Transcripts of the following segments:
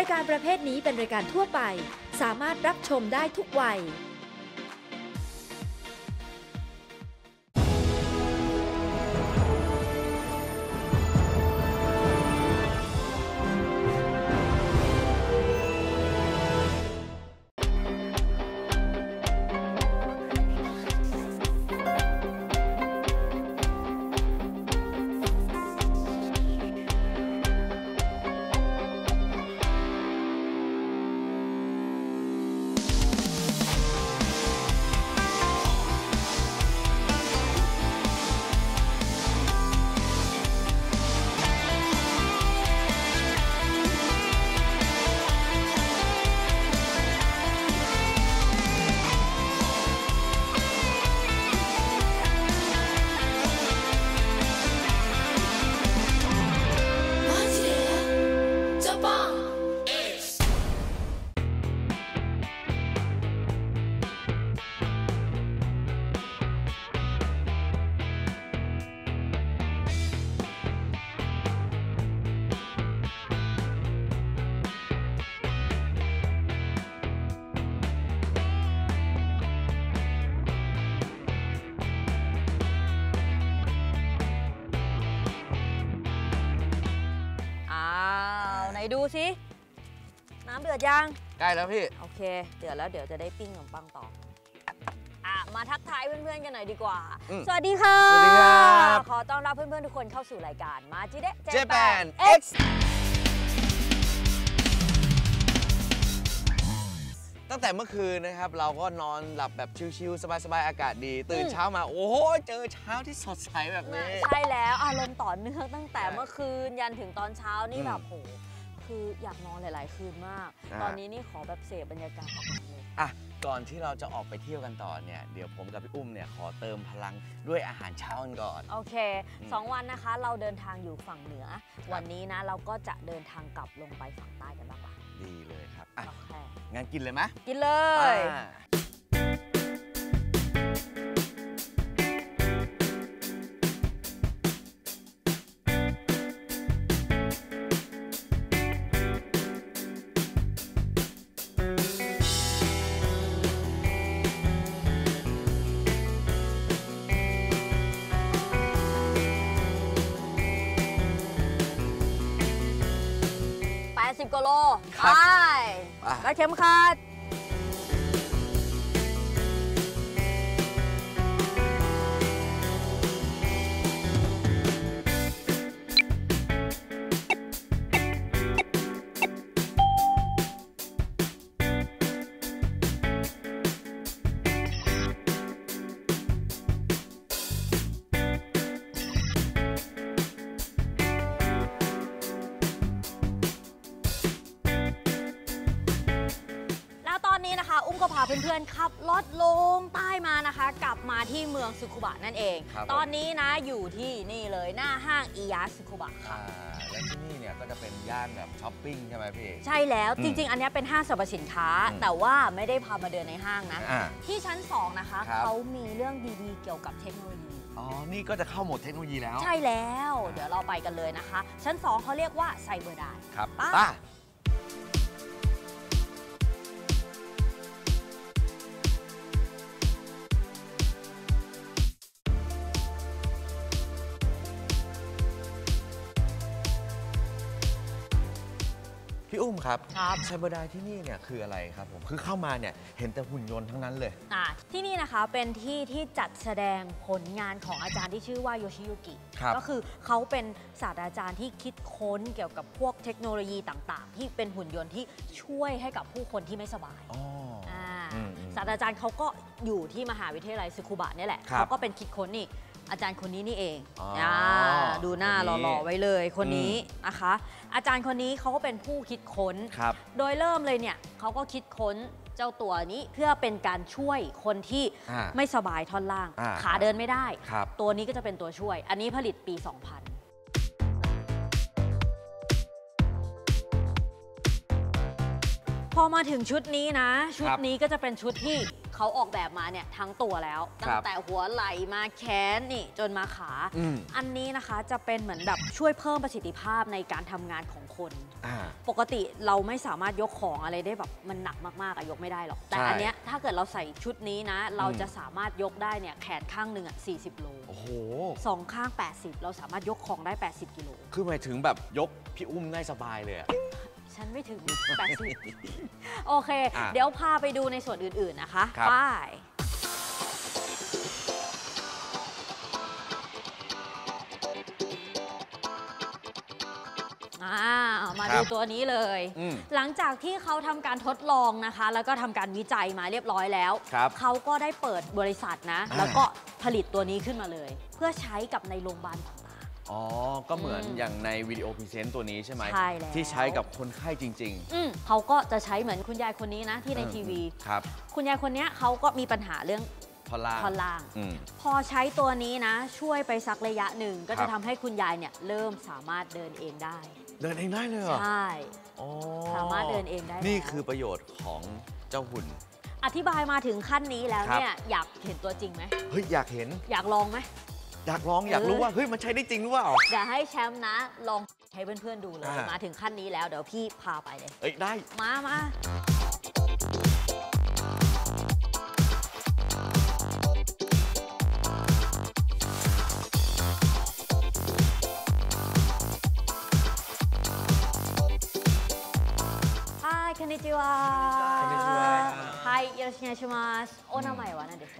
ายการประเภทนี้เป็นรายการทั่วไปสามารถรับชมได้ทุกวัยดูสิน้ำเดือดยังใกล้แล้วพี่โอเคเดือดแล้วเดี๋ยวจะได้ปิ้งขนมปังต่อมาทักทายเพื่อนๆกันหน่อยดีกว่าสวัสดีค่ะสวัสดีครับขอต้อนรับเพื่อนๆทุกคนเข้าสู่รายการมาจิเดะเจแปน X ตั้งแต่เมื่อคืนนะครับเราก็นอนหลับแบบชิลๆสบายๆอากาศดีตื่นเช้ามาโอ้โหเจอเช้าที่สดใสแบบนี้ใช่แล้วอารมณ์ต่อเนื่องตั้งแต่เมื่อคืนยันถึงตอนเช้านี่แบบโหคืออยากนอนหลายๆคืนมากตอนนี้นี่ขอแบบเสพบรรยากาศเลยก่อนที่เราจะออกไปเที่ยวกันต่อเนี่ยเดี๋ยวผมกับพี่อุ้มเนี่ยขอเติมพลังด้วยอาหารเช้ากันก่อนโอเค2 วันนะคะเราเดินทางอยู่ฝั่งเหนือวันนี้นะเราก็จะเดินทางกลับลงไปฝั่งใต้กันบ้างละดีเลยครับโอเคงั้นกินเลยไหมกินเลย10 กิโลไปแล้วเข็มขัดอุ้มก็พาเพื่อนๆขับรถลงใต้มานะคะกลับมาที่เมืองซึคุบะนั่นเองตอนนี้นะอยู่ที่นี่เลยหน้าห้างอิยาซึคุบะค่ะและที่นี่เนี่ยก็จะเป็นย่านแบบช้อปปิ้งใช่ไหมพี่ใช่แล้วจริงๆอันนี้เป็นห้างสรรพสินค้าแต่ว่าไม่ได้พามาเดินในห้างนะที่ชั้น2นะคะเขามีเรื่องดีๆเกี่ยวกับเทคโนโลยีนี่ก็จะเข้าหมดเทคโนโลยีแล้วใช่แล้วเดี๋ยวเราไปกันเลยนะคะชั้น2เขาเรียกว่าไซเบอร์ไดครับพี่อุ้มครับไซเบอร์ไดที่นี่เนี่ยคืออะไรครับผมคือเข้ามาเนี่ยเห็นแต่หุ่นยนต์ทั้งนั้นเลยที่นี่นะคะเป็นที่ที่จัดแสดงผลงานของอาจารย์ที่ชื่อว่าโยชิยุกิก็คือเขาเป็นศาสตราจารย์ที่คิดค้นเกี่ยวกับพวกเทคโนโลยีต่างๆที่เป็นหุ่นยนต์ที่ช่วยให้กับผู้คนที่ไม่สบายศาสตราจารย์เขาก็อยู่ที่มหาวิทยาลัยซึคุบะนี่แหละเขาก็เป็นคิดค้นนี่อาจารย์คนนี้นี่เองดูหน้าหล่อๆไว้เลยคนนี้นะคะอาจารย์คนนี้เขาก็เป็นผู้คิดค้นโดยเริ่มเลยเนี่ยเขาก็คิดค้นเจ้าตัวนี้เพื่อเป็นการช่วยคนที่ไม่สบายท่อนล่างขาเดินไม่ได้ตัวนี้ก็จะเป็นตัวช่วยอันนี้ผลิตปี 2000 พอมาถึงชุดนี้นะชุดนี้ก็จะเป็นชุดที่เขาออกแบบมาเนี่ยทั้งตัวแล้วตั้งแต่หัวไหล่มาแขนนี่จนมาขา อันนี้นะคะจะเป็นเหมือนแบบช่วยเพิ่มประสิทธิภาพในการทำงานของคนปกติเราไม่สามารถยกของอะไรได้แบบมันหนักมากๆยกไม่ได้หรอกแต่อันเนี้ยถ้าเกิดเราใส่ชุดนี้นะเราจะสามารถยกได้เนี่ยแขนข้างหนึ่ง40 โลโอ้โห2 ข้าง80เราสามารถยกของได้80 กิโลคือหมายถึงแบบยกพี่อุ้มได้สบายเลยอะฉันไม่ถึง80โอเคเดี๋ยวพาไปดูในส่วนอื่นๆนะคะไปมาดูตัวนี้เลยหลังจากที่เขาทำการทดลองนะคะแล้วก็ทำการวิจัยมาเรียบร้อยแล้วเขาก็ได้เปิดบริษัทนะแล้วก็ผลิตตัวนี้ขึ้นมาเลยเพื่อใช้กับในโรงพยาบาลต่างๆอ๋อก็เหมือนอย่างในวิดีโอพรีเซนต์ตัวนี้ใช่ไหมที่ใช้กับคนไข้จริงๆเขาก็จะใช้เหมือนคุณยายคนนี้นะที่ในทีวีคุณยายคนนี้เขาก็มีปัญหาเรื่องท่อนล่างพอใช้ตัวนี้นะช่วยไปสักระยะหนึ่งก็จะทำให้คุณยายเนี่ยเริ่มสามารถเดินเองได้เดินเองได้เลยเหรอใช่สามารถเดินเองได้นี่คือประโยชน์ของเจ้าหุ่นอธิบายมาถึงขั้นนี้แล้วเนี่ยอยากเห็นตัวจริงไหมเฮ้ยอยากเห็นอยากลองไหมอยากลองอยากรู้ว่าเฮ้ยมันใช้ได้จริงหรือเปล่าเดี๋ยวให้แชมป์นะลองใช้เพื่อนๆดูเลยมาถึงขั้นนี้แล้วเดี๋ยวพี่พาไปเลยได้มาこんにちは。はい、よろしくお願いします。お名前は何ですか？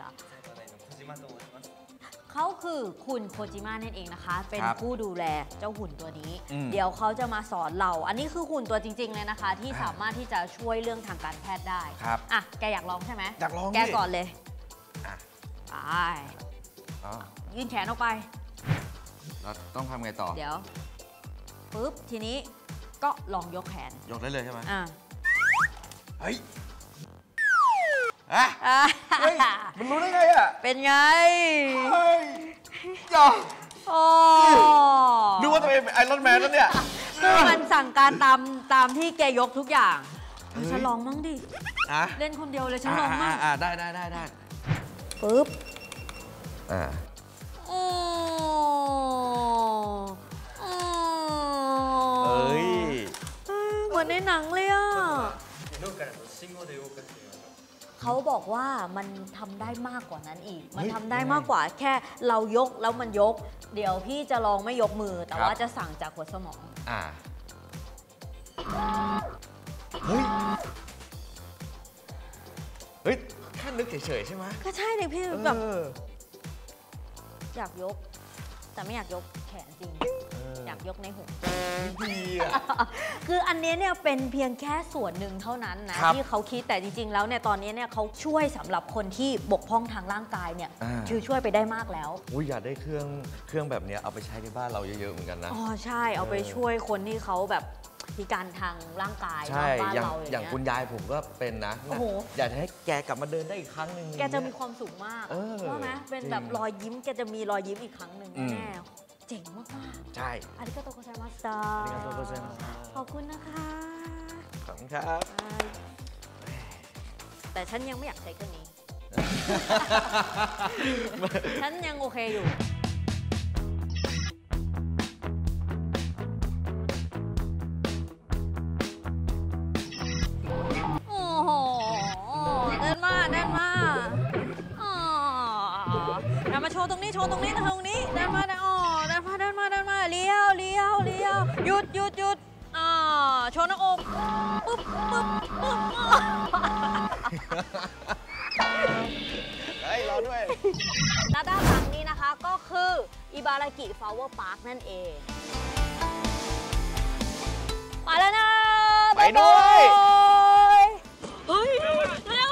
เขาคือคุณโคจิมะนั่นเองนะคะเป็นผู้ดูแลเจ้าหุ่นตัวนี้เดี๋ยวเขาจะมาสอนเราอันนี้คือหุ่นตัวจริงๆเลยนะคะที่สามารถที่จะช่วยเรื่องทางการแพทย์ได้แกอยากลองใช่ไหมอยากลองแกก่อนเลยไปยื่นแขนออกไปเราต้องทำไงต่อเดี๋ยวปุ๊บทีนี้ก็ลองยกแขนยกได้เลยใช่ไหมเฮ้ยมันรู้ได้ไงอ่ะเป็นไงเฮ้ยจ้าดูว่าตัวเองเป็นไอรอนแมนแล้วเนี่ยคือมันสั่งการตามที่แกยกทุกอย่างฉันลองมั่งดิเล่นคนเดียวเลยฉันลองมั่งได้ปึ๊บเหมือนในหนังเลยอ่ะเขาบอกว่ามันทำได้มากกว่านั้นอีกมันทำได้มากกว่าแค่เรายกแล้วมันยกเดี๋ยวพี่จะลองไม่ยกมือแต่ว่าจะสั่งจากหัวสมองเฮ้ยแค่นึกเฉยๆใช่ไหมก็ใช่เลยพี่แบบอยากยกแต่ไม่อยากยกแขนจริงอยากยกในหัวดีคืออันนี้เนี่ยเป็นเพียงแค่ส่วนหนึ่งเท่านั้นนะที่เขาคิดแต่จริงๆแล้วเนี่ยตอนนี้เนี่ยเขาช่วยสำหรับคนที่บกพร่องทางร่างกายเนี่ยช่วยไปได้มากแล้วอยากได้เครื่องแบบนี้เอาไปใช้ในบ้านเราเยอะๆเหมือนกันนะใช่เอาไปช่วยคนที่เขาแบบพิการทางร่างกายใช่อย่างคุณยายผมก็เป็นนะอยากให้แกกลับมาเดินได้อีกครั้งหนึ่งแกจะมีความสุขมากว่าไหมเป็นแบบรอยยิ้มแกจะมีรอยยิ้มอีกครั้งหนึ่งแน่เจ๋งมากๆใช่อาริกาโตโกไซมัสตาขอบคุณนะคะขอบคุณครับแต่ฉันยังไม่อยากใช้เครื่องนี้ ฉันยังโอเคอยู่เดินมาเดินมาโชว์ตรงนี้เดินมาเลี้ยวหยุดโชว์หน้าอกปึ๊บรอด้วยและด้านหลังนี้นะคะก็คืออิบารากิฟลาวเวอร์พาร์คนั่นเองไปแล้วนะไปด้วยเฮ้ยเร็ว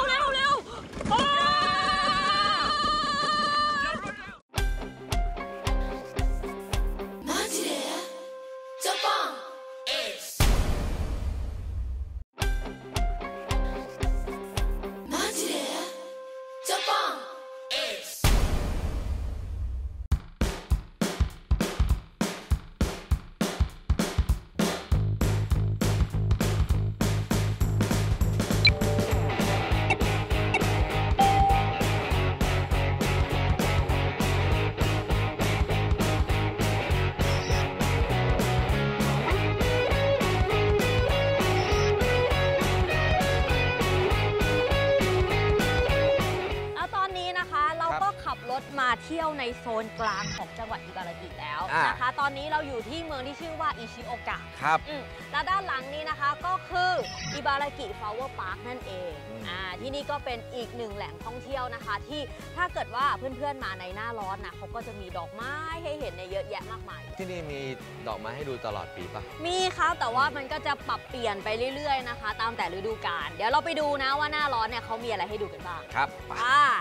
มาเที่ยวในโซนกลางของจังหวัดอิบารากิแล้วนะคะตอนนี้เราอยู่ที่เมืองที่ชื่อว่าอิชิโอกะครับและด้านหลังนี้นะคะก็คืออิบารากิฟลาวเวอร์พาร์คนั่นเองที่นี่ก็เป็นอีกหนึ่งแหล่งท่องเที่ยวนะคะที่ถ้าเกิดว่าเพื่อนๆมาในหน้าร้อนนะเขาก็จะมีดอกไม้ให้เห็นในเยอะแยะมากมายที่นี่มีดอกไม้ให้ดูตลอดปีปะมีครับแต่ว่ามันก็จะปรับเปลี่ยนไปเรื่อยๆนะคะตามแต่ฤดูกาลเดี๋ยวเราไปดูนะว่าหน้าร้อนเนี่ยเขามีอะไรให้ดูกันบ้างครับไป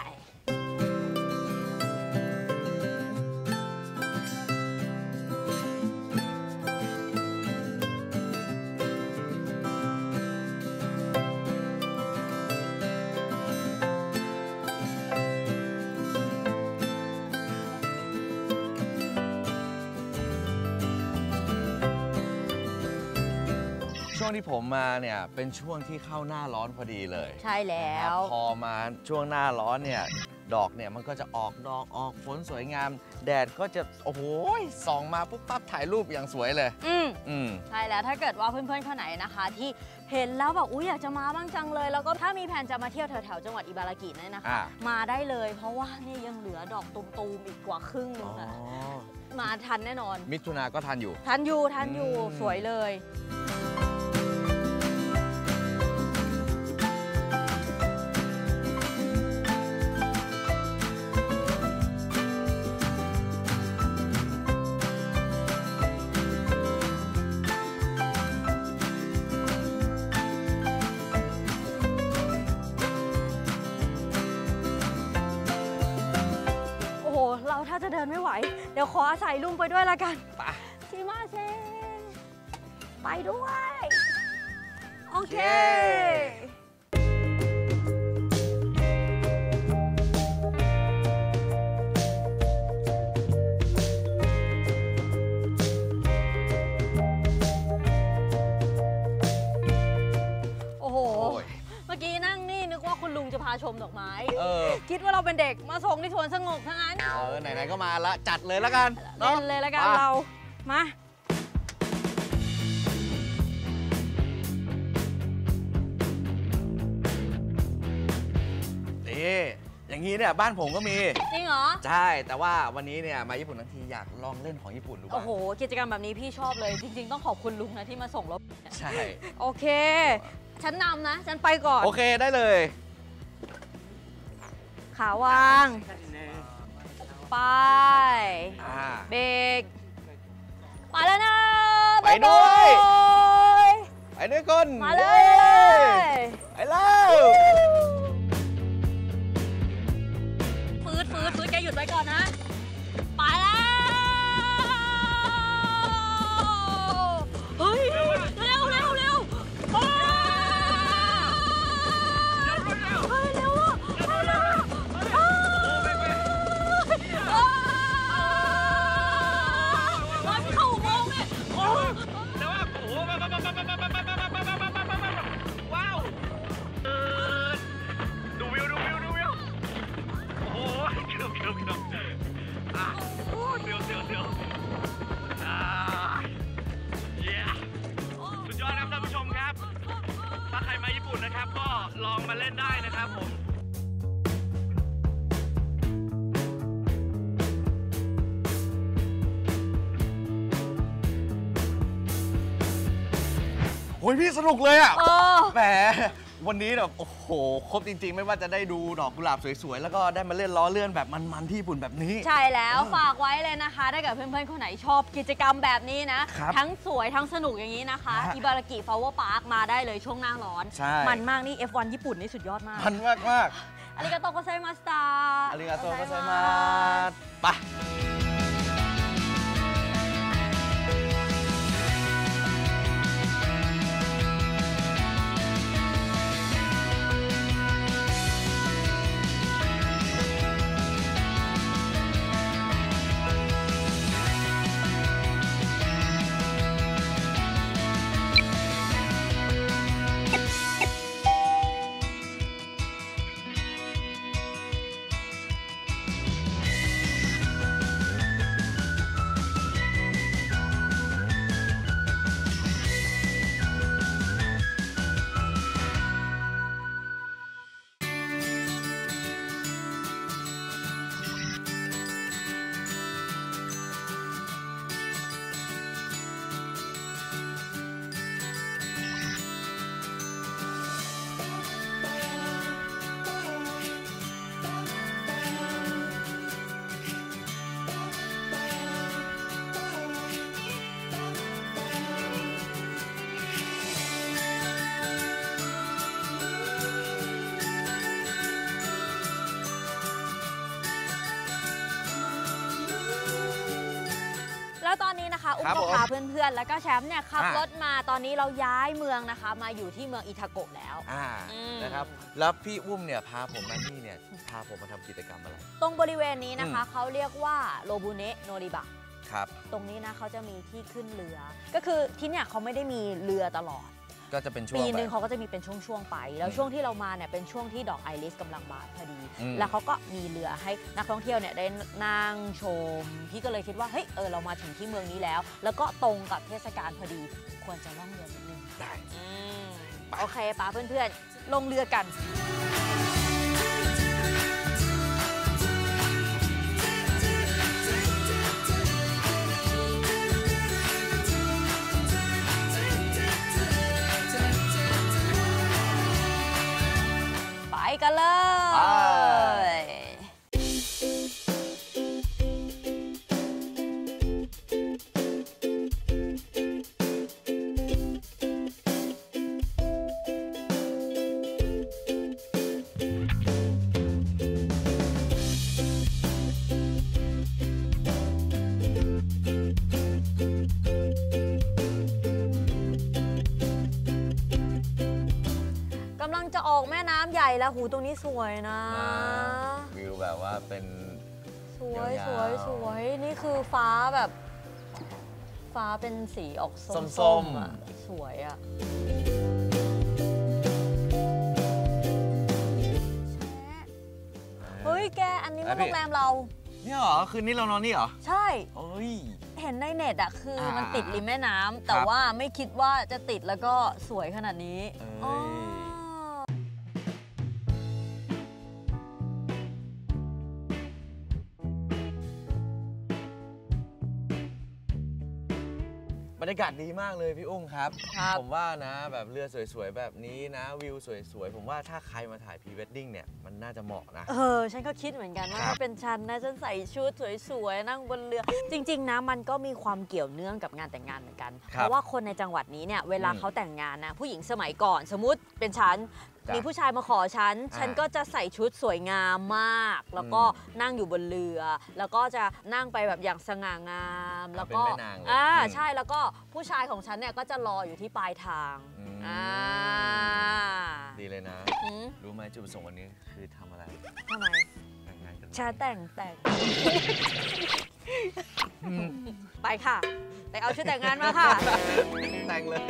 ช่วงที่ผมมาเนี่ยเป็นช่วงที่เข้าหน้าร้อนพอดีเลยใช่แล้วพอมาช่วงหน้าร้อนเนี่ยดอกเนี่ยมันก็จะออกดอกออกผลสวยงามแดดก็จะโอ้โหส่องมาปุ๊บปั๊บถ่ายรูปอย่างสวยเลยใช่แล้วถ้าเกิดว่าเพื่อนๆคนไหนนะคะที่เห็นแล้วแบบอยากจะมาบ้างจังเลยแล้วก็ถ้ามีแผนจะมาเที่ยวแถวๆจังหวัดอิบารากิเนี่ยนะคะมาได้เลยเพราะว่านี่ยังเหลือดอกตูมๆอีกกว่าครึ่งนึงอะมาทันแน่นอนมิถุนาก็ทันอยู่สวยเลยถ้าจะเดินไม่ไหวเดี๋ยวขออาศัยลุงไปด้วยละกันไปชิมาเซไปด้วยโอเคโอ้โหเมื่อกี้นั่งนี่นึกว่าคุณลุงจะพาชมดอกไม้คิดว่าเราเป็นเด็กมาส่งที่สวนสงบทั้งนั้นไหนๆก็มาละจัดเลยแล้วกันเล่นเลยแล้วกันเรามาอย่างนี้เนี่ยบ้านผมก็มีจริงเหรอใช่แต่ว่าวันนี้เนี่ยมาญี่ปุ่นทั้งทีอยากลองเล่นของญี่ปุ่นดูบ้างโอ้โหกิจกรรมแบบนี้พี่ชอบเลยจริงๆต้องขอบคุณลุงนะที่มาส่งรถใช่โอเคฉันนำนะฉันไปก่อนโอเคได้เลยขาวางไปเบรกไปแล้วนะไปด้วยคนมาเลยไปแล้วฟื้นแกหยุดไว้ก่อนนะไปแล้วเฮ้ยเร็วเร็วสุดยอดครับท่านผู้ชมครับถ้าใครมาญี่ปุ่นนะครับก็ลองมาเล่นได้นะครับผมโอ้ยพี่สนุกเลยอ่ะแหมวันนี้แบบโอ้โหครบจริงๆไม่ว่าจะได้ดูดอกกุหลาบสวยๆแล้วก็ได้มาเล่นล้อเลื่อนแบบมันๆที่ญี่ปุ่นแบบนี้ใช่แล้วฝากไว้เลยนะคะถ้าเกิดเพื่อนๆคนไหนชอบกิจกรรมแบบนี้นะทั้งสวยทั้งสนุกอย่างนี้นะคะอิบารากิฟลาวเวอร์พาร์คมาได้เลยช่วงหน้าร้อนมันมากนี่ F1 ญี่ปุ่นนี่สุดยอดมากมันมากอาริกาโตโกไซมาสตาอาริกาโตโกไซมาสไปนะคะอุ้มก็พาเพื่อนๆแล้วก็แชมป์เนี่ยขับรถมาตอนนี้เราย้ายเมืองนะคะมาอยู่ที่เมืองอิทาโกะแล้วนะครับแล้วพี่อุ้มเนี่ยพาผมมาที่เนี่ยพาผมมาทำกิจกรรมอะไรตรงบริเวณนี้นะคะเขาเรียกว่าโรบุเนะโนริบะครับตรงนี้นะเขาจะมีที่ขึ้นเรือก็คือที่เนี่ยเขาไม่ได้มีเรือตลอดก็จะเป็นช่วงปีนึงเขาก็จะมีเป็นช่วงๆไปแล้วช่วงที่เรามาเนี่ยเป็นช่วงที่ดอกไอริสกำลังบานพอดีแล้วเขาก็มีเรือให้นักท่องเที่ยวเนี่ยได้นั่งชมพี่ก็เลยคิดว่าเฮ้ยเรามาถึงที่เมืองนี้แล้วก็ตรงกับเทศกาลพอดีควรจะล่องเรือนิดนึงได้โอเคป้าเพื่อนๆลงเรือกันไปกันเลยกำลังจะออกแม่น้ำใหญ่แล้วหูตรงนี้สวยนะวิวแบบว่าเป็นสวยนี่คือฟ้าแบบฟ้าเป็นสีออกส้มๆอ่ะสวยอ่ะเฮ้ยแกอันนี้มันโรงแรมเรานี่เหรอคืนนี้เรานอนนี่เหรอใช่เห็นในเน็ตอะคือมันติดริมแม่น้ำแต่ว่าไม่คิดว่าจะติดแล้วก็สวยขนาดนี้บรรยากาศดีมากเลยพี่อุ้มครับผมว่านะแบบเรือสวยๆแบบนี้นะวิวสวยๆผมว่าถ้าใครมาถ่ายพรีเวดดิ้งเนี่ยมันน่าจะเหมาะนะฉันก็คิดเหมือนกันว่าถ้าเป็นฉันนะฉันใส่ชุดสวยๆนั่งบนเรือจริงๆนะมันก็มีความเกี่ยวเนื่องกับงานแต่งงานเหมือนกันเพราะว่าคนในจังหวัดนี้เนี่ยเวลาเขาแต่งงานนะผู้หญิงสมัยก่อนสมมุติเป็นฉันมีผู้ชายมาขอฉันก็จะใส่ชุดสวยงามมากแล้วก็นั่งอยู่บนเรือแล้วก็จะนั่งไปแบบอย่างสง่างามแล้วก็ใช่แล้วก็ผู้ชายของฉันเนี่ยก็จะรออยู่ที่ปลายทางดีเลยนะรู้ไหมจุดประสงค์วันนี้คือทำอะไรทำไมแต่งงานกันชาแต่งไปค่ะแต่เอาชุดแต่งงานมาค่ะแต่งเลย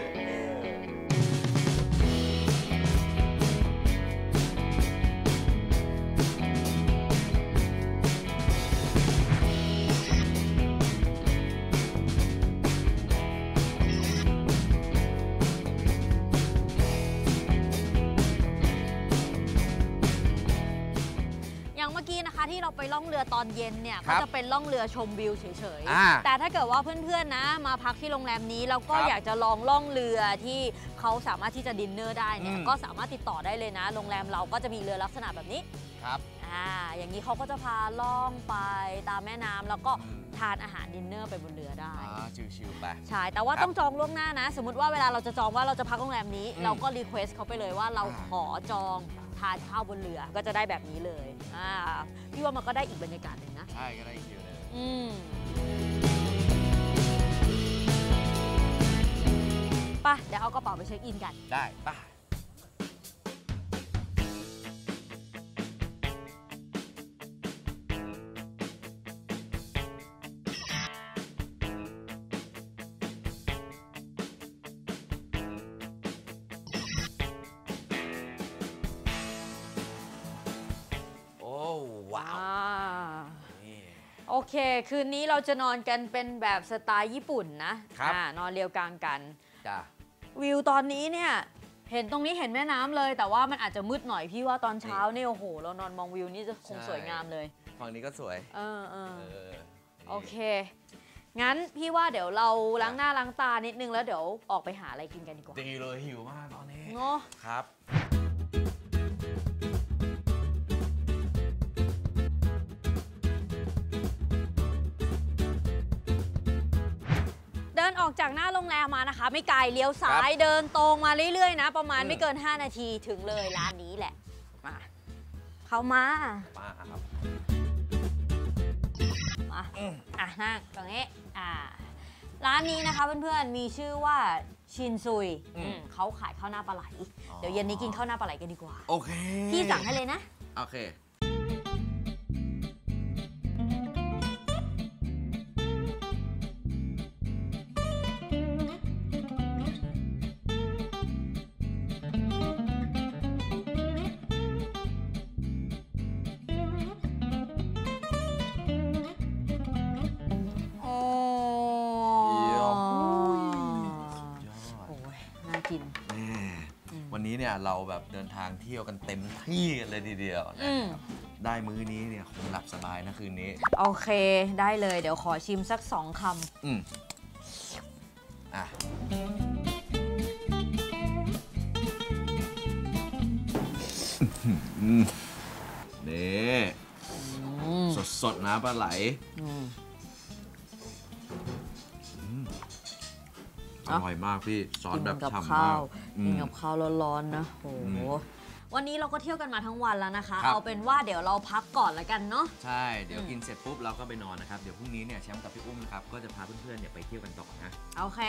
ที่เราไปล่องเรือตอนเย็นเนี่ยก็จะเป็นล่องเรือชมวิวเฉยๆแต่ถ้าเกิดว่าเพื่อนๆนะมาพักที่โรงแรมนี้แล้วก็อยากจะลองล่องเรือที่เขาสามารถที่จะดินเนอร์ได้เนี่ยก็สามารถติดต่อได้เลยนะโรงแรมเราก็จะมีเรือลักษณะแบบนี้ครับอย่างนี้เขาก็จะพาล่องไปตามแม่น้ำแล้วก็ทานอาหารดินเนอร์ไปบนเรือได้ชิวๆไปใช่แต่ว่าต้องจองล่วงหน้านะสมมติว่าเวลาเราจะจองว่าเราจะพักโรงแรมนี้เราก็รีเควสเขาไปเลยว่าเราขอจองทานข้าวบนเรือก็จะได้แบบนี้เลยพี่ว่ามันก็ได้อีกบรรยากาศหนึ่งนะใช่ก็ได้อีกฟิลนึงป่ะเดี๋ยวเอากระเป๋าไปเช็คอินกันได้ป่ะโอเคคืนนี้เราจะนอนกันเป็นแบบสไตล์ญี่ปุ่นนะนอนเรียวกลางกันวิวตอนนี้เนี่ยเห็นตรงนี้เห็นแม่น้ำเลยแต่ว่ามันอาจจะมืดหน่อยพี่ว่าตอนเช้าเนี่ยโอ้โหเรานอนมองวิวนี่จะคงสวยงามเลยฝั่งนี้ก็สวยโอเคงั้นพี่ว่าเดี๋ยวเราล้างหน้าล้างตานิดนึงแล้วเดี๋ยวออกไปหาอะไรกินกันดีกว่าดีเลยหิวมากตอนนี้เนาะครับเดินออกจากหน้าโรงแรมมานะคะไม่ไกลเลี้ยวซ้ายเดินตรงมาเรื่อยๆนะประมาณไม่เกิน5 นาทีถึงเลยร้านนี้แหละมาเข้ามาครับมานั่งตรงนี้ร้านนี้นะคะเพื่อนๆมีชื่อว่าชินซุยเขาขายข้าวหน้าปลาไหลเดี๋ยวเย็นนี้กินข้าวหน้าปลาไหลกันดีกว่าโอเคพี่สั่งให้เลยนะโอเควันนี้เนี่ยเราแบบเดินทางเที่ยวกันเต็มที่เลยทีเดียวนะครับได้มื้อนี้เนี่ยคงหลับสบายนะคืนนี้โอเคได้เลยเดี๋ยวขอชิมสัก2 คำอ่ะนี่สดๆนะปลาไหลอร่อยมากพี่ซอสแบบฉ่ำมากกินกับข้าวร้อนๆนะโหวันนี้เราก็เที่ยวกันมาทั้งวันแล้วนะคะเอาเป็นว่าเดี๋ยวเราพักก่อนแล้วกันเนาะใช่เดี๋ยวกินเสร็จปุ๊บเราก็ไปนอนนะครับเดี๋ยวพรุ่งนี้เนี่ยแชมป์กับพี่อุ้มนะครับก็จะพาเพื่อนๆเนี่ยไปเที่ยวกันต่อนะโอเค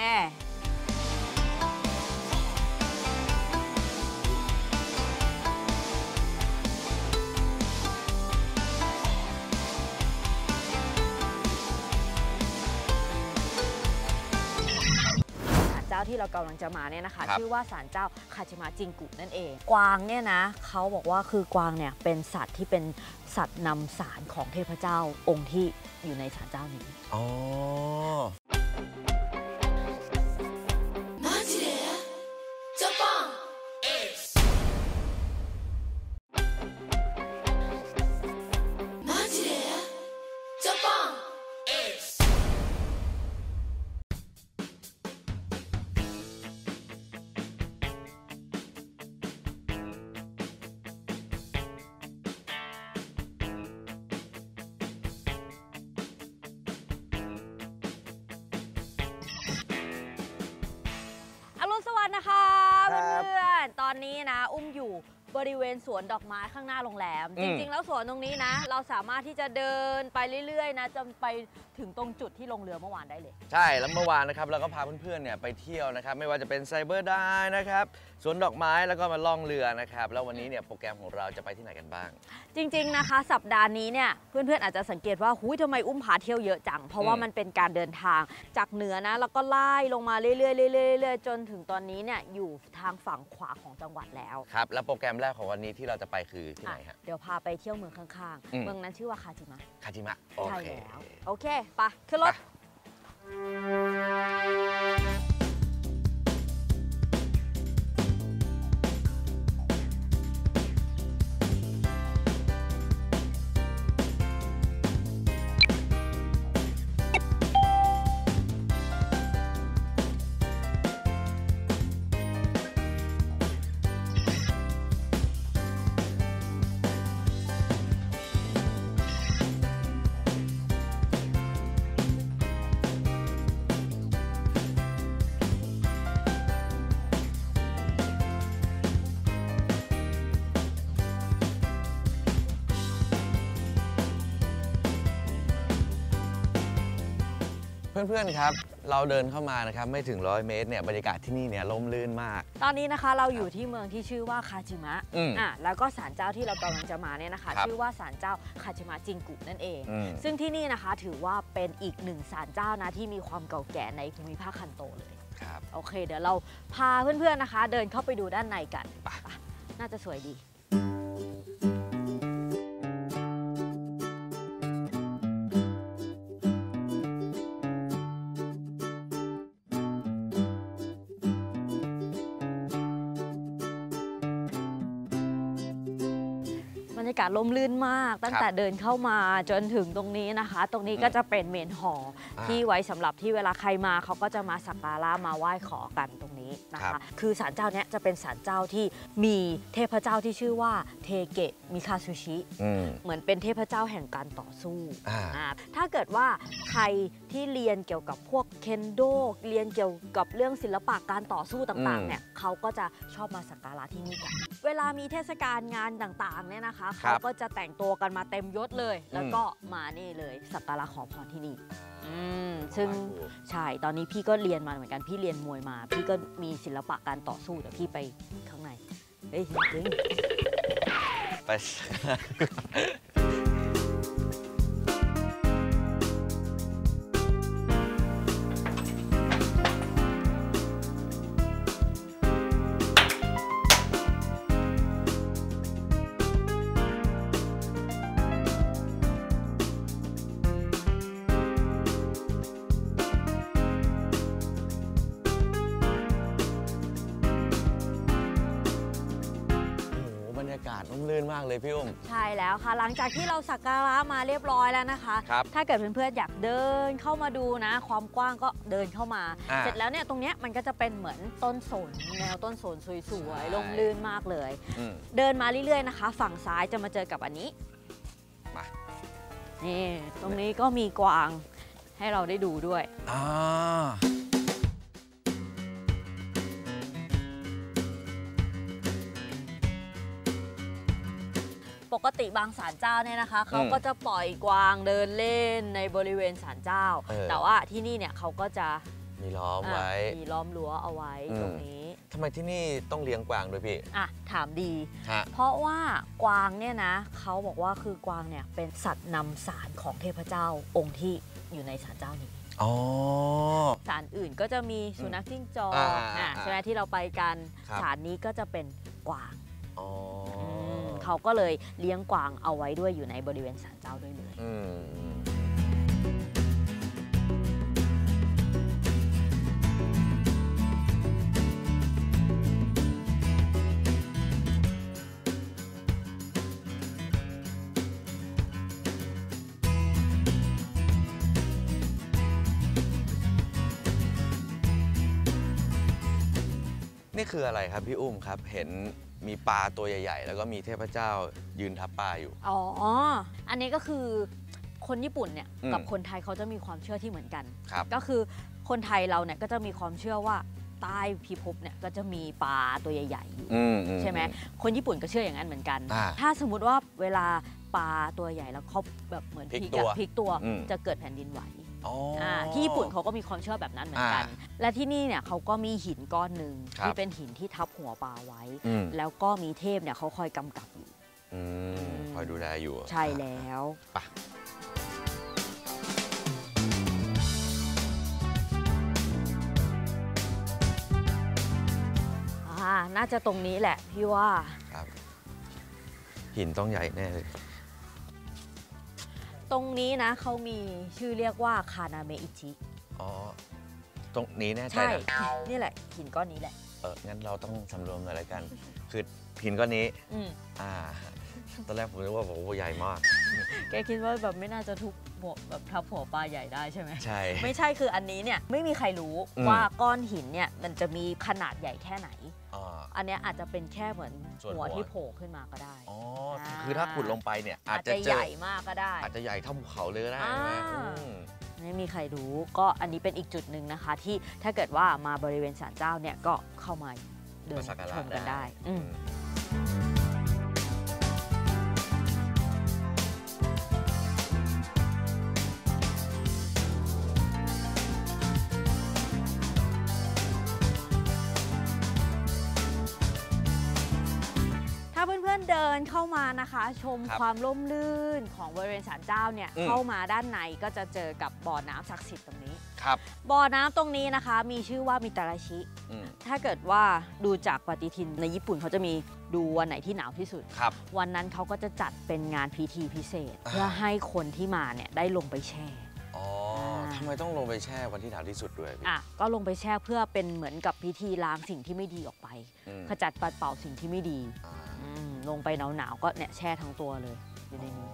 ที่เรากำลังจะมาเนี่ยนะคะชื่อว่าศาลเจ้าคาชิมะจิงกุนั่นเองกวางเนี่ยนะเขาบอกว่าคือกวางเนี่ยเป็นสัตว์ที่เป็นสัตว์นำสารของเทพเจ้าองค์ที่อยู่ในศาลเจ้านี้อ๋อนะคะเพื่อนๆตอนนี้นะอุ้มอยู่บริเวณสวนดอกไม้ข้างหน้าโรงแรมจริงๆแล้วสวนตรงนี้นะเราสามารถที่จะเดินไปเรื่อยๆนะจนไปถึงตรงจุดที่ลงเรือเมื่อวานได้เลยใช่แล้วเมื่อวานนะครับเราก็พาเพื่อนๆเนี่ยไปเที่ยวนะครับไม่ว่าจะเป็นไซเบอร์ไดนะครับสวนดอกไม้แล้วก็มาล่องเรือนะครับแล้ววันนี้เนี่ยโปรแกรมของเราจะไปที่ไหนกันบ้างจริงๆนะคะสัปดาห์นี้เนี่ยเพื่อนๆอาจจะสังเกตว่าหุยทำไมอุ้มพาเที่ยวเยอะจังเพราะว่ามันเป็นการเดินทางจากเหนือนะแล้วก็ไล่ลงมาเรื่อยๆจนถึงตอนนี้เนี่ยอยู่ทางฝั่งขวาของจังหวัดแล้วครับแล้วโปรแกรมแรกของวันนี้ที่เราจะไปคือที่ไหนฮะเดี๋ยวพาไปเที่ยวเมืองข้างๆเมืองนั้นชื่อว่าคาจิมะใช่แล้วโอเคไปขึ้นรถเพื่อนๆครับเราเดินเข้ามานะครับไม่ถึง100 เมตรเนี่ยบรรยากาศที่นี่เนี่ยร่มรื่นมากตอนนี้นะคะเราอยู่ที่เมืองที่ชื่อว่าคาจิมะแล้วก็ศาลเจ้าที่เรากำลังจะมาเนี่ยนะคะชื่อว่าศาลเจ้าคาจิมะจิงกุนั่นเองซึ่งที่นี่นะคะถือว่าเป็นอีกหนึ่งศาลเจ้านะที่มีความเก่าแก่ในภูมิภาคคันโตเลยโอเคเดี๋ยวเราพาเพื่อนๆนะคะเดินเข้าไปดูด้านในกันน่าจะสวยดีบรรยากาศร่มรื่นมากตั้งแต่เดินเข้ามาจนถึงตรงนี้นะคะตรงนี้ก็จะเป็นเมนหอที่ไว้สำหรับที่เวลาใครมาเขาก็จะมาสักการะมาไหว้ขอกันตรงนี้นะคะคือศาลเจ้าเนี้ยจะเป็นศาลเจ้าที่มีเทพเจ้าที่ชื่อว่าเทเกะมิคาซุชิเหมือนเป็นเทพเจ้าแห่งการต่อสู้ถ้าเกิดว่าใครที่เรียนเกี่ยวกับพวกเคนโดเรียนเกี่ยวกับเรื่องศิลปะการต่อสู้ต่างๆเนี่ยเขาก็จะชอบมาสักการะที่นี่กันเวลามีเทศกาลงานต่างๆเนี่ยนะคะเขาก็จะแต่งตัวกันมาเต็มยศเลย แล้วก็มานี่เลยสักการะขอพรที่นี่ซึ่งใช่ตอนนี้พี่ก็เรียนมาเหมือนกันพี่เรียนมวยมาพี่ก็มีศิลปะการต่อสู้เดี๋ยวพี่ไปข้างในเฮ้ยจริงไป บรรยากาศร่มรื่นมากเลยพี่อุ้มใช่แล้วค่ะหลังจากที่เราสักการะมาเรียบร้อยแล้วนะคะถ้าเกิดเพื่อนๆอยากเดินเข้ามาดูนะความกว้างก็เดินเข้ามาเสร็จแล้วเนี่ยตรงเนี้ยมันก็จะเป็นเหมือนต้นสนแนวต้นสนสวยๆร่มรื่นมากเลยเดินมาเรื่อยๆนะคะฝั่งซ้ายจะมาเจอกับอันนี้มานี่ตรงนี้ก็มีกวางให้เราได้ดูด้วยปกติบางศาลเจ้าเนี่ยนะคะเขาก็จะปล่อยกวางเดินเล่นในบริเวณศาลเจ้าแต่ว่าที่นี่เนี่ยเขาก็จะมีล้อมไว้มีล้อมรั้วเอาไว้ตรงนี้ทำไมที่นี่ต้องเลี้ยงกวางด้วยพี่ถามดีเพราะว่ากวางเนี่ยนะเขาบอกว่าคือกวางเนี่ยเป็นสัตว์นำสารของเทพเจ้าองค์ที่อยู่ในศาลเจ้านี้ศาลอื่นก็จะมีสุนัขจิ้งจอกใช่ไหมที่เราไปกันศาลนี้ก็จะเป็นกวางเขาก็เลยเลี้ยงกวางเอาไว้ด้วยอยู่ในบริเวณศาลเจ้าด้วยเลยนี่คืออะไรครับพี่อุ้มครับเห็นมีปลาตัวใหญ่ๆแล้วก็มีเทพเจ้ายืนทับปลาอยู่อันนี้ก็คือคนญี่ปุ่นเนี่ยกับคนไทยเขาจะมีความเชื่อที่เหมือนกันก็คือคนไทยเราเนี่ยก็จะมีความเชื่อว่าใต้พิภพเนี่ยก็จะมีปลาตัวใหญ่ๆอยู่ใช่ไหมคนญี่ปุ่นก็เชื่ออย่างนั้นเหมือนกันถ้าสมมุติว่าเวลาปลาตัวใหญ่แล้วเขาแบบเหมือนพลิกตัวจะเกิดแผ่นดินไหวที่ญี่ปุ่นเขาก็มีความเชื่อแบบนั้นเหมือนกันและที่นี่เนี่ยเขาก็มีหินก้อนหนึ่งที่เป็นหินที่ทับหัวปลาไว้แล้วก็มีเทพเนี่ยเขาคอยกำกับอยู่คอยดูแลอยู่ใช่แล้วน่าจะตรงนี้แหละพี่ว่าหินต้องใหญ่แน่เลยตรงนี้นะเขามีชื่อเรียกว่าคานาเมอิจิตรงนี้แน่ใจใช่นี่แหละหินก้อนนี้แหละงั้นเราต้องสำรวมหน่อยละกันคือหินก้อนนี้ตอนแรกผมนึกว่าโอ้โหใหญ่มากแกคิดว่าแบบไม่น่าจะทุบหัวแบบทับหัวปลาใหญ่ได้ใช่ไหมใช่ไม่ใช่คืออันนี้เนี่ยไม่มีใครรู้ว่าก้อนหินเนี่ยมันจะมีขนาดใหญ่แค่ไหนอันนี้อาจจะเป็นแค่เหมือนหัวที่โผล่ขึ้นมาก็ได้คือถ้าขุดลงไปเนี่ยอาจจะใหญ่มากก็ได้อาจจะใหญ่เท่าภูเขาเลยก็ได้ไม่มีใครรู้ก็อันนี้เป็นอีกจุดหนึ่งนะคะที่ถ้าเกิดว่ามาบริเวณศาลเจ้าเนี่ยก็เข้ามาเดินชมกันได้ถ้าเพื่อนๆเดินเข้ามานะคะชมความร่มรื่นของบริเวณศาลเจ้าเนี่ยเข้ามาด้านในก็จะเจอกับบ่อน้ำศักดิ์สิทธิ์ตรงนี้บ่อน้ำตรงนี้นะคะมีชื่อว่ามิตาราชิถ้าเกิดว่าดูจากปฏิทินในญี่ปุ่นเขาจะมีดูวันไหนที่หนาวที่สุดวันนั้นเขาก็จะจัดเป็นงานพิธีพิเศษเพื่อให้คนที่มาเนี่ยได้ลงไปแช่ทำไมต้องลงไปแช่วันที่หนาวที่สุดด้วยก็ลงไปแช่เพื่อเป็นเหมือนกับพิธีล้างสิ่งที่ไม่ดีออกไปขจัดปัดเป่าสิ่งที่ไม่ดีลงไปหนาวๆก็เนี่ยแช่ทั้งตัวเลยอยู่ในนี้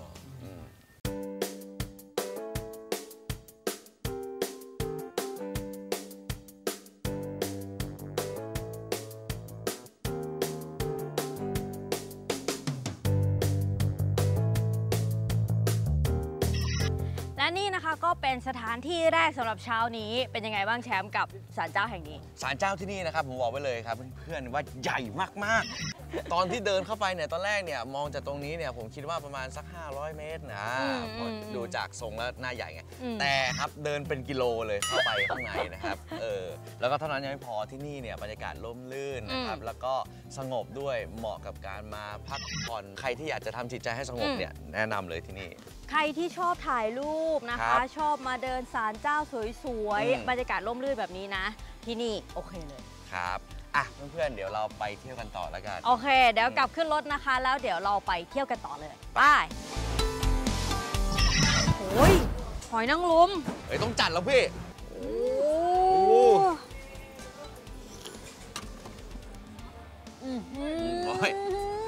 และนี่นะคะก็เป็นสถานที่แรกสำหรับเช้านี้เป็นยังไงบ้างแชมป์กับศาลเจ้าแห่งนี้ศาลเจ้าที่นี่นะครับผมบอกไว้เลยครับเพื่อนๆว่าใหญ่มากตอนที่เดินเข้าไปเนี่ยตอนแรกเนี่ยมองจากตรงนี้เนี่ยผมคิดว่าประมาณสัก500 เมตรนะดูจากทรงแล้วหน้าใหญ่ไงแต่ครับเดินเป็นกิโลเลยเข้าไปข้างในนะครับแล้วก็เท่านั้นยังไม่พอที่นี่เนี่ยบรรยากาศร่มรื่นนะครับแล้วก็สงบด้วยเหมาะกับการมาพักผ่อนใครที่อยากจะทำจิตใจให้สงบเนี่ยแนะนำเลยที่นี่ใครที่ชอบถ่ายรูปนะคะชอบมาเดินศาลเจ้าสวยๆบรรยากาศร่มรื่นแบบนี้นะที่นี่โอเคเลยครับอ่ะเพื่อนๆเดี๋ยวเราไปเที่ยวกันต่อแล้วกันโอเคเดี๋ยวกลับขึ้นรถนะคะแล้วเดี๋ยวเราไปเที่ยวกันต่อเลยไปโอ้ยหอยนางรมต้องจัดแล้วพี่โอ้ย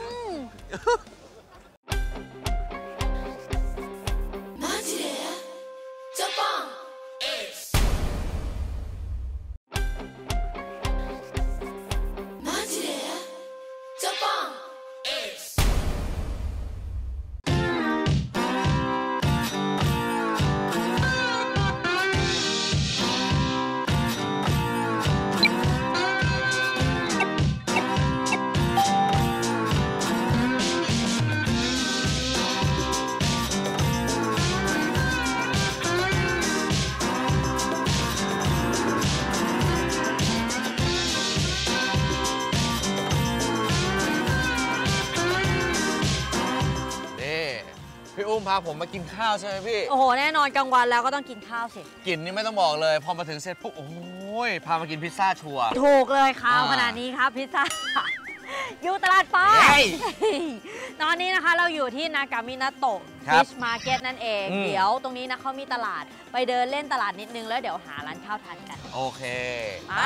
พี่อุ้มพาผมมากินข้าวใช่ไหมพี่โอ้โหแน่นอนกลางวันแล้วก็ต้องกินข้าวสิกินนี่ไม่ต้องบอกเลยพอมาถึงเสร็จปุ๊บโอ้ยพามากินพิซซ่าชัวร์ถูกเลยข้าวขนาดนี้ครับพิซซ่าอยู่ตลาดฟ้าตอนนี้นะคะเราอยู่ที่นากามินาโตะฟิชมาร์เก็ตนั่นเองเดี๋ยวตรงนี้นะเขามีตลาดไปเดินเล่นตลาดนิดนึงแล้วเดี๋ยวหาร้านข้าวทานกันโอเคไป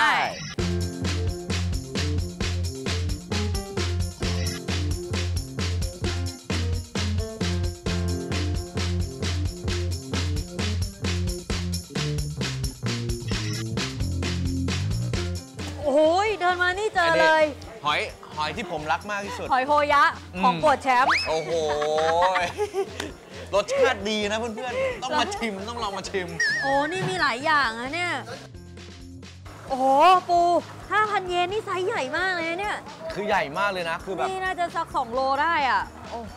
โอ้ยเดินมานี่เจอเลยหอยที่ผมรักมากที่สุดหอยโฮยะของโปรดแชมป์โอ้โหรสชาติดีนะเพื่อนๆต้องมาชิมต้องลองมาชิมโอ้นี่มีหลายอย่างนะเนี่ยโอ้โหปู 5,000 เยนนี่ไซส์ใหญ่มากเลยเนี่ยคือใหญ่มากเลยนะคือแบบนี่น่าจะสัก2 โลได้อ่ะโอ้โห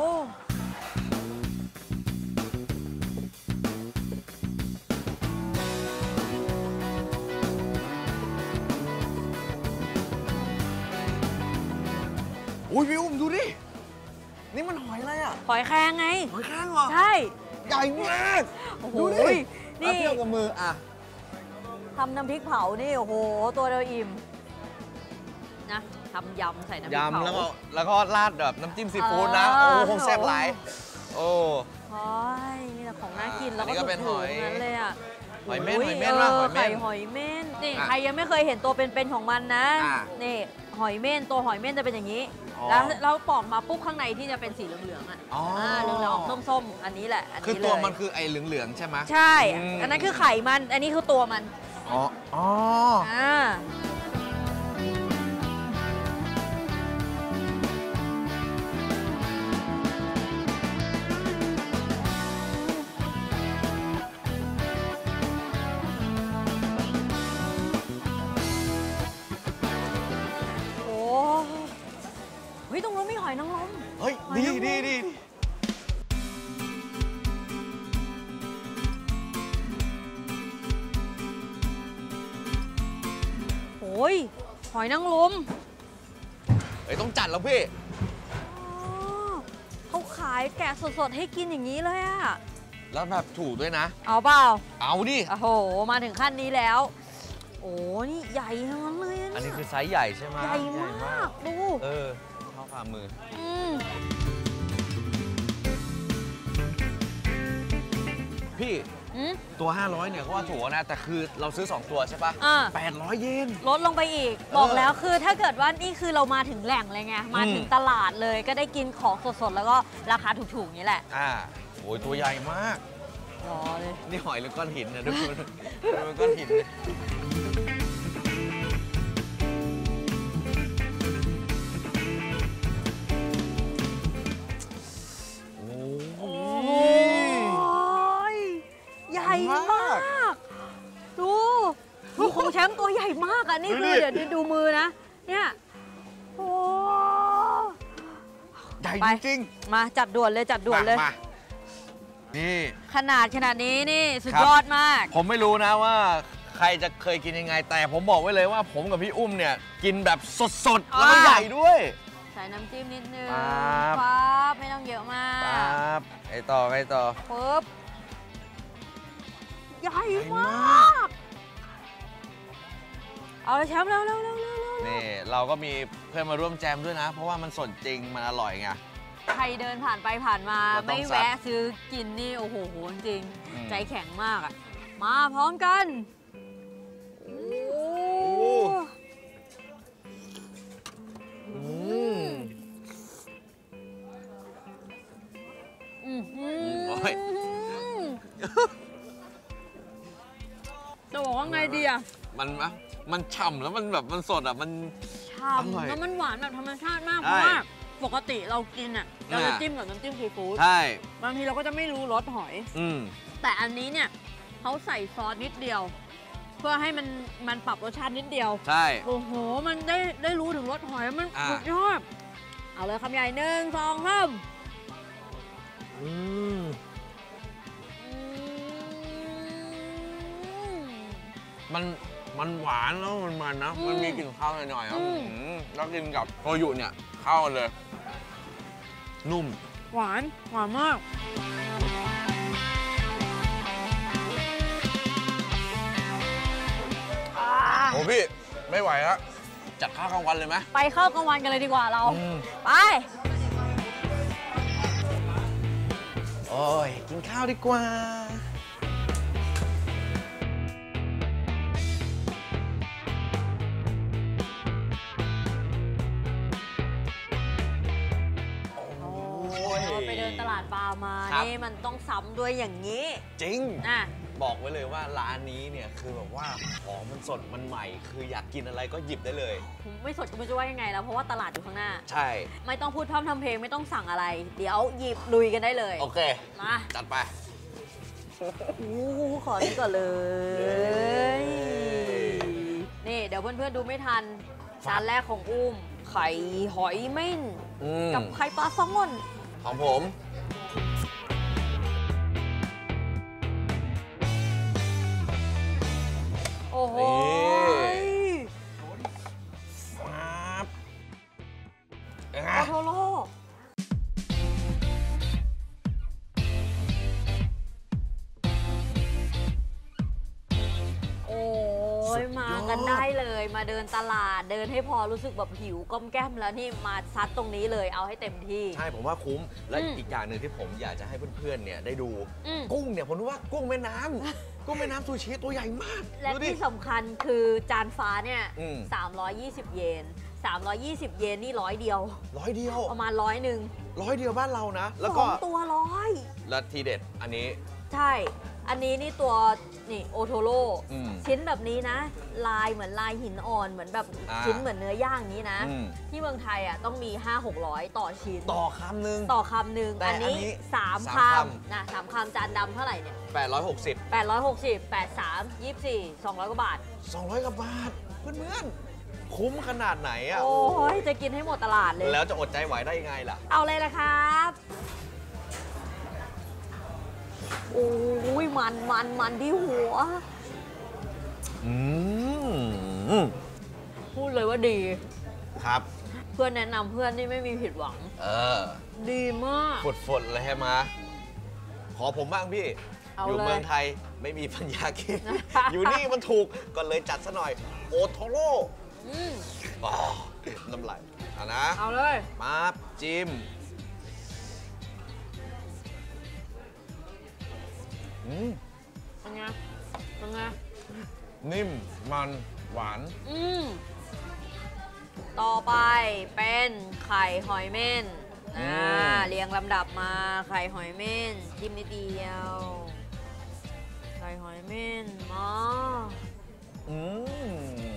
อุ้ยพี่อุ้มดูดินี่มันหอยอะไรอ่ะหอยแครงไงหอยแครงเหรอใช่ใหญ่มากดูดินี่เทียบกับมืออ่ะทำน้ำพริกเผานี่โอ้โหตัวเดียวอิ่มนะทำยำใส่น้ำพริกเผายำแล้วก็ราดแบบน้ำจิ้มซีฟู้ดนะโอ้คงแซ่บหลายโอ้หอยมีแต่ของน่ากินแล้วก็เป็นหอยนั้นเลยอ่ะหอยเม่นหอยเม่นว่าหอยเม่นหอยเม่นนี่ใครยังไม่เคยเห็นตัวเป็นๆของมันนะนี่หอยเม่นตัวหอยเม่นจะเป็นอย่างนี้แล้วเราปอกมาปุ๊บข้างในที่จะเป็นสีเหลืองๆอ่ะเหลืองๆออกส้มๆอันนี้แหละคือตัวมันคือไอ้เหลืองๆใช่ไหมใช่อันนั้นคือไข่มันอันนี้คือตัวมันอ๋อเฮ้ยตรงนู้นมีหอยนางรมเฮ้ยดีโอ้ยหอยนางรมต้องจัดแล้วพี่เขาขายแกะสดๆให้กินอย่างนี้เลยอะแล้วแบบถูกด้วยนะเอาเปล่าเอาดิโอ้โหมาถึงขั้นนี้แล้วโอ้นี่ใหญ่ทั้งนั้นเลยอันนี้คือไซส์ใหญ่ใช่ไหมใหญ่มากดูเท่าฝ่ามือพี่ตัว 500เนี่ยก็ว่าถูกนะแต่คือเราซื้อ2ตัวใช่ปะ800 เยนลดลงไปอีกบอกแล้วคือถ้าเกิดว่านี่คือเรามาถึงแหล่งเลยไงมาถึงตลาดเลยก็ได้กินของสดๆแล้วก็ราคาถูกๆนี่แหละโอ้ยตัวใหญ่มากรอเลยนี่หอยหรือก้อนหินนะทุกคนเป็นก้อนหินใหญ่มากดูของแชมป์ตัวใหญ่มากอ่ะนี่คือเดี๋ยวดูมือนะเนี่ยโอ้ญ่ไปจริงมาจัดด่วนเลยจัดๆด่วนเลยมานี่ขนาดนี้นี่สุดยอดมากผมไม่รู้นะว่าใครจะเคยกินยังไง แต่ผมบอกไว้เลยว่าผมกับพี่อุ้มเนี่ยกินแบบสดๆแล้วก็ใหญ่ด้วยใส่น้ำจิ้มนิดนึงปั๊บปั๊บไม่ต้องเยอะมากปั๊บไอต่อปึ๊บใหญ่มาก เอาเลยแชมป์เร็วนี่เราก็มีเพื่อนมาร่วมแจมด้วยนะ เพราะว่ามันสดจริงมันอร่อยไงใครเดินผ่านไปผ่านมาเราต้องไม่แวะซื้อกินนี่โอ้โหจริงอืมใจแข็งมากอ่ะ มาพร้อมกันโอ้อืมอื้อหือโอ้ยจะบอกว่าไงดีอ่ะมันฉ่ำแล้วมันแบบมันสดอ่ะมันฉ่อร่อยำแล้วมันหวานแบบธรรมชาติมากใช่เพราะว่าปกติเรากินอ่ะเราจะอ่าจิ้มกับน้ำจิ้มซีฟู้ดใช่บางทีเราก็จะไม่รู้รสหอยอืมแต่อันนี้เนี่ยเขาใส่ซอสนิดเดียว เพื่อให้มันปรับรสชาตินิดเดียวใช่โอ้โห มันได้รู้ถึงรสหอยมันอ่าสุดยอด เอาเลยคำใหญ่1 2 3 อืมมันหวานแล้วมันนะ มันมีกลิ่นข้าวหน่อยๆครับแล้วกินกับโชยุเนี่ยเข้ากันเลย นุ่มหวานมากโอ้พี่ไม่ไหวแล้วจัดข้าวกลางวันเลยไหมไปเข้ากลางวันกันเลยดีกว่าเรา ไปโอ้ยกินข้าวดีกว่าไปเดินตลาดปลามาครับนี่มันต้องซ้ำด้วยอย่างนี้จริงนะบอกไว้เลยว่าร้านนี้เนี่ยคือแบบว่าของมันสดมันใหม่ คืออยากกินอะไรก็หยิบได้เลยผมไม่สดก็ไม่รู้จะว่ายังไงแล้วเพราะว่าตลาดอยู่ข้างหน้าใช่ไม่ต้องพูดพร่ำทำเพลงไม่ต้องสั่งอะไร เดี๋ยวหยิบลุยกันได้เลยโอเคมาจัดไปขอนี่ก่อนเลย นี่เดี๋ยวเพื่อนๆดูไม่ทันจานแรกของอุ้ม ไข่หอยเม่น กับไข่ปลาแซลมอนของผมโอ้โหปั๊บโอโทโร่โอ้ยมากันได้เลย มาเดินตลาดเดินให้พอรู้สึกแบบหิวก้มแก้มแล้วนี่มาซัดตรงนี้เลยเอาให้เต็มที่ใช่ผมว่าคุ้ม และอีกอย่างหนึ่งที่ผมอยากจะให้เพื่อนๆเนี่ยได้ดูอืมกุ้งเนี่ยผมรู้ว่ากุ้งแม่น้ำ กุ้งแม่น้ำซูชิตัวใหญ่มากและดูดิที่สำคัญคือจานฟ้าเนี่ยอืม 320 เยน 320 เยนนี่100 เดียว 100 เดียวประมาณ100 100 เดียวบ้านเรานะ แล้วก็ 2 ตัวร้อยและทีเด็ดอันนี้ใช่ อันนี้นี่ตัวนี่โอโทโร่อืมชิ้นแบบนี้นะ ลายเหมือนลายหินอ่อนเหมือนแบบอ่าชิ้นเหมือนเนื้อย่างนี้นะอืมที่เม องไทยอ่ะต้องมี 500-600 ต่อชิ้นต่อคำหนึ่งต่อคำหนึ่งแต่อันนี้อันนี้ 3 สามคคำำนะ3 คำจานดำเท่าไหร่เนี่ย 860 860 83 24 200 กว่าบาท 200กว่าบาท เพื่อนๆ คุ้มขนาดไหนอ่ะโอ้ยจะกินให้หมดตลาดเลยแล้วจะอดใจไหวได้ยังไงล่ะเอาเลยละครับ โอ้ยมันที่หัวอืมพูดเลยว่าดีครับเพื่อนแนะนำเพื่อนนี่ไม่มีผิดหวังเออดีมากฝดๆเลยให้มา ขอผมบ้างพี่เอาอยู่เลยเมืองไทยไม่มีปัญญากิน อยู่นี่มันถูก ก็เลยจัดซะหน่อย โอโทโร่อืมอ๋อน้ำลายเอานะเอาเลยมาจิ้มอืมเป็นไงเป็นไงนิ่ม มัน หวานอืมต่อไปเป็นไข่หอยเม่นอืมเรียงลำดับมาไข่หอยเม่นจิ้มนิดเดียว ไข่หอยเม่นมาอืม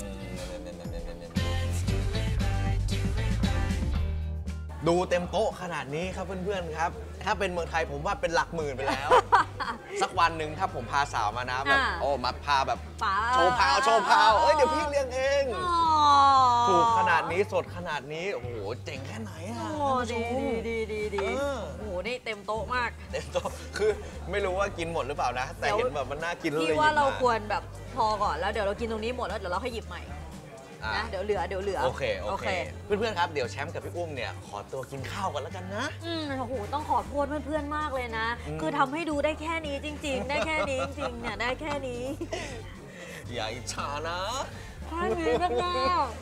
ดูเต็มโต๊ะขนาดนี้ครับเพื่อนๆครับ ถ้าเป็นเมืองไทยผมว่าเป็นหลักหมื่นไปแล้ว สักวันหนึ่งถ้าผมพาสาวมานะแบบอ่าโอ้มาพาแบบป๋าโชว์พาวเอ้ยเดี๋ยวพี่เลี้ยงเองอ๋อถูถูกขนาดนี้สดขนาดนี้โอ้โหเจ๋งแค่ไหนอะโอ้ดีโอ้โหนี่เต็มโต๊ะมากเต็มโต๊ะคือไม่รู้ว่ากินหมดหรือเปล่านะ แต่เห็นแบบมันน่ากินเลยพี่ว่าเราควรแบบพอก่อนแล้วเดี๋ยวเรากินตรงนี้หมดแล้วเดี๋ยวเราค่อยหยิบใหม่นะเดี๋ยวเหลือโอเคเพื่อนๆครับเดี๋ยวแชมป์กับพี่อุ้มเนี่ยขอตัวกินข้าวกันแล้วกันนะโอ้โหต้องขอโทษเพื่อนๆมากเลยนะคือทำให้ดูได้แค่นี้จริงๆ ได้แค่นี้จริงๆเนี่ยได้แค่นี้อย่าอิจฉานะแค่นี้ก็ได้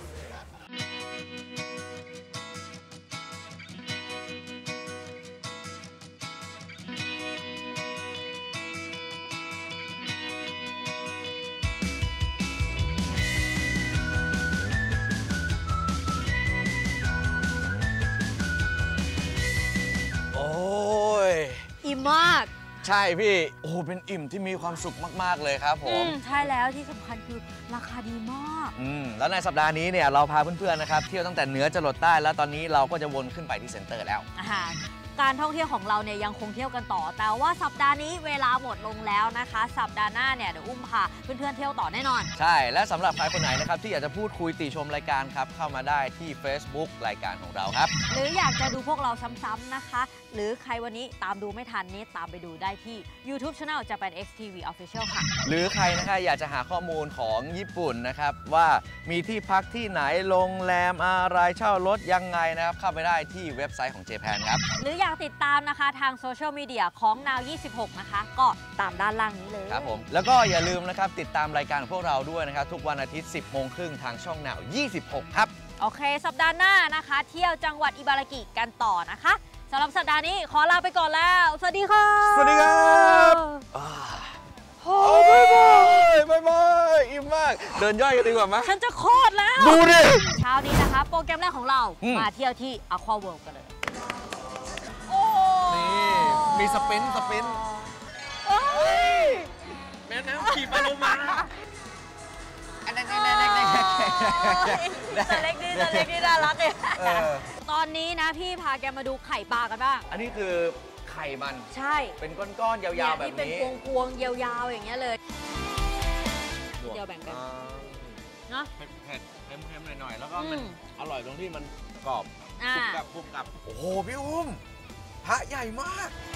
อิ่มมากใช่พี่โอ้เป็นอิ่มที่มีความสุขมากๆเลยครับผมใช่แล้วที่สำคัญคือราคาดีมากแล้วในสัปดาห์นี้เนี่ยเราพาเพื่อนๆนะครับเที่ยวตั้งแต่เหนือจรดใต้แล้วตอนนี้เราก็จะวนขึ้นไปที่เซ็นเตอร์แล้วการท่องเที่ยวของเราเนี่ยยังคงเที่ยวกันต่อแต่ว่าสัปดาห์นี้เวลาหมดลงแล้วนะคะสัปดาห์หน้าเนี่ยเดี๋ยวอุ้มพาเพื่อนๆเที่ยวต่อแน่นอนใช่และสำหรับใครคนไหนนะครับที่อยากจะพูดคุยติชมรายการครับเข้ามาได้ที่ Facebook รายการของเราครับหรืออยากจะดูพวกเราซ้ำๆนะคะหรือใครวันนี้ตามดูไม่ทันนี้ตามไปดูได้ที่ YouTube Channel Japan X TV Official ค่ะหรือใครนะคะอยากจะหาข้อมูลของญี่ปุ่นนะครับว่ามีที่พักที่ไหนโรงแรมอะไรเช่ารถยังไงนะครับเข้าไปได้ที่เว็บไซต์ของ Japan ครับหรืออยากติดตามนะคะทางโซเชียลมีเดียของ Now 26นะคะก็ตามด้านล่างนี้เลยครับผมแล้วก็อย่าลืมนะครับติดตามรายการของพวกเราด้วยนะครับทุกวันอาทิตย์ 10 โมงครึ่งทางช่อง Now 26ครับโอเคสัปดาห์หน้านะคะเที่ยวจังหวัดอิบารากิกันต่อนะคะสำหรับสัปดาห์นี้ขอลาไปก่อนแล้วสวัสดีค่ะสวัสดีครับบ๊ายบายอิ่มมากเดินย่อยกันดีกว่าไหมฉันจะคลอดแล้วดูดิเช้านี้นะคะโปรแกรมแรกของเรามาเที่ยวที่ Aqua World กันเลยนี่มีสปินแม่น้ำขี่ปลาโลมาตัวเล็กนี่น่ารักเลยตอนนี้นะพี่พาแกมาดูไข่ปลากันบ้างอันนี้คือไข่มันใช่เป็นก้อนๆยาวๆแบบนี้เป็นพวงๆยาวๆอย่างเงี้ยเลยเดี๋ยวแบ่งกันเนาะเผ็ดเค็มๆหน่อยๆแล้วก็มันอร่อยตรงที่มันกรอบกรุบกรับโอ้โหพี่อุ้มพระใหญ่มาก